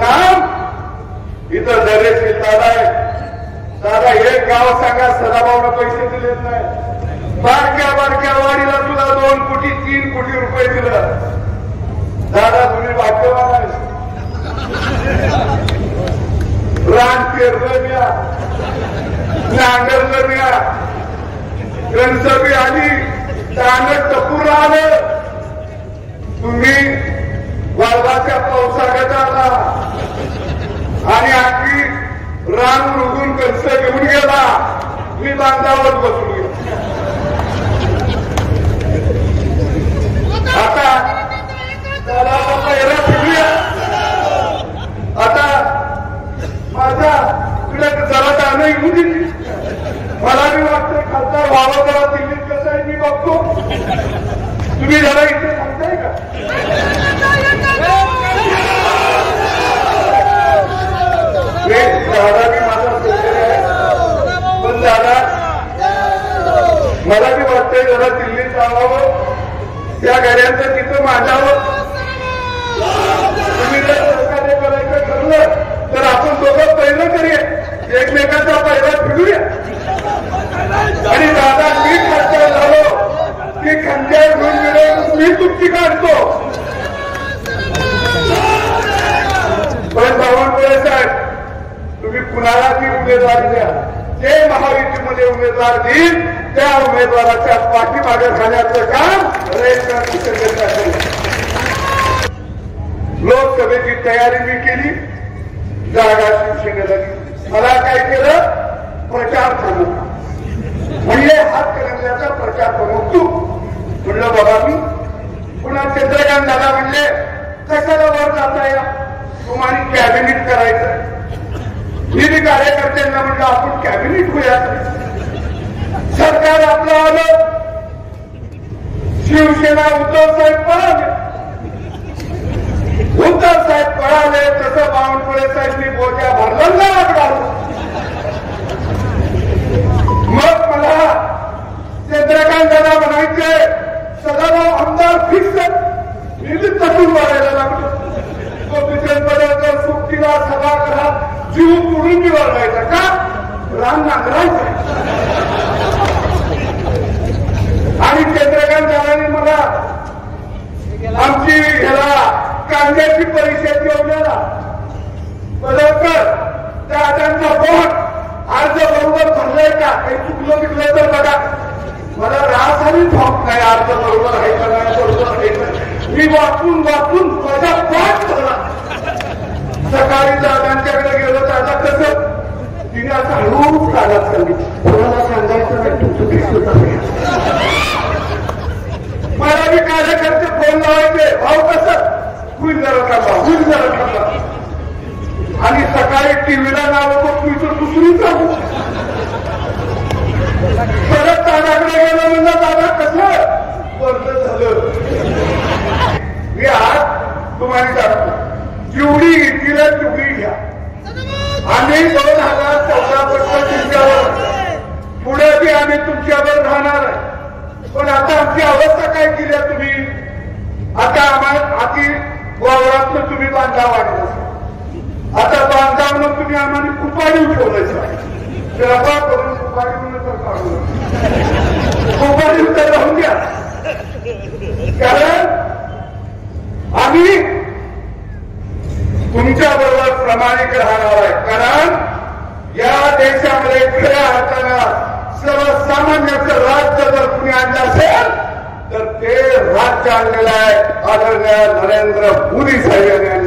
काम इथं दरेशील दादा आहे. दादा एक गाव सांगा सदाभाऊनं पैसे दिलेत नाही. बारक्या बारक्या वाडीला तुला 2 कोटी 3 कोटी रुपये दिलं. दादा तुम्ही भाग्यवान आहे. रान पेरलं द्या, नांगरलं द्या, गणसबी आली, तांगड टपूर आलं. तुम्ही वाळवाच्या पावसाळ्यात आला आणि आखी रान उगून कंस घेऊन गेला. मी बांधावर बसून गेलो. आता त्याला पहिला फिरूया. आता माझ्या तुला जरा जाणं येऊ दे. मला मी वाटतं खासदार व्हावं. जरा दिल्लीत कसं आहे मी बघतो. तुम्ही जरा इथे सांगताय का? दादा मी माझा सोडलेला आहे. पण दादा मला बी वाटतंय जरा दिल्लीत जावावं. त्या गाड्यांचं तिथं मांडावं. तुम्ही जर सहकार्य करायचं ठरलं तर आपण दोघं पहिलं करूया. एकमेकांचा पहिला फिरूया. आणि दादा मी खासदार झालो की खंड्यावर घेऊन मिळून मी तुमची काढतो. पण बावनकुळे साहेब तुम्ही कुणाला ती उमेदवारी द्या. जे महायुतीमध्ये उमेदवार देईल त्या उमेदवाराच्या पाठीमागे खाण्याचं काम लोकसभेची तयारी मी केली. जागा शिवसेनेला मला काय केलं? प्रचार प्रमुख म्हणजे हातकणंगल्याचा प्रचार प्रमुख तू. म्हणलं बाबा मी पुन्हा चंद्रकांत दादा म्हणले कशाला वर जाता या तुम्हाला कॅबिनेट करायचं. मी कार्यकर्त्यांना म्हणलं आपण कॅबिनेट होऊया. सरकार आपलं आलं. शिवसेना उद्धव साहेब पळाले. उद्धव साहेब पळाले तसं बावनकुळे साहेबांनी बोजा भरला ना. मग मला चंद्रकांत दादा म्हणायचे सदाभाऊ आमदार फिक्स. मी तसून वाढायला लागलो. तो विजयपदाच्या सुट्टीला सभागृहात जीव पुढून निवडायचा का? रान नांगरायचं. आणि चंद्रकांत दादांनी मला आमची ह्याला कांद्याची परिषद घेऊन बरोबर दादांचा बोट अर्ज बरोबर भरलाय का? काही चुकलं बिकलं तर बघा. मला रास आणि ठोक नाही. अर्ज बरोबर आहे का नाही बरोबर आहे का. मी वाचून माझा पाठ भरला. सकाळी दादांच्याकडे गेलो. दादा कसं तिने असं हळूच कागद सांगितलं. कोणाला सांगायचं नाही तू चुकीचं चालू. मला मी कार्यकर्ते फोन लावायचे भाऊ कसं होईल जरा थांबा होईल जरा थांबा. आणि सकाळी टीव्हीला नाव बघतो तर दुसरी चालू. परत दादाकडे गेलो. म्हणलं दादा कसं वर्ग झालं. मी आज तुम्हाला सांगतो जेवढी तिला तेवढी घ्या. आम्ही 2014 पासून तुमच्यावर पुढे बी आम्ही तुमच्यावर राहणार आहे. पण आता आमची अवस्था काय केली आहे तुम्ही? आता आम्हाला आधी वावरातनं तुम्ही बांधाव आणलं. आता बांधावनं तुम्ही आम्हाला कुपाडीव ठेवलायचं. कृपा करून कुपाडीव तर काढू. कुपाडीव तर राहून द्या. कारण आम्ही तुमच्या बरोबर प्रामाणिक राहणार आहे. कारण या देशामध्ये खऱ्या अर्थानं सर्वसामान्याचं राज्य जर कुणी आणलं असेल तर ते राज्य आणलेलं आहे आदरणीय नरेंद्र मोदी साहेब यांनी.